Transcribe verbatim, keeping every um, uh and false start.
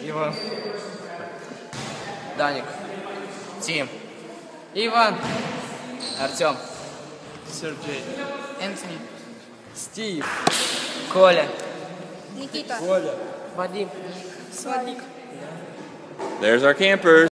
Иван. Даник. Тим. Иван. Артем. Сергей. Энтони. Стив. Коля. Никита. Вадим. Сладик. There's our campers.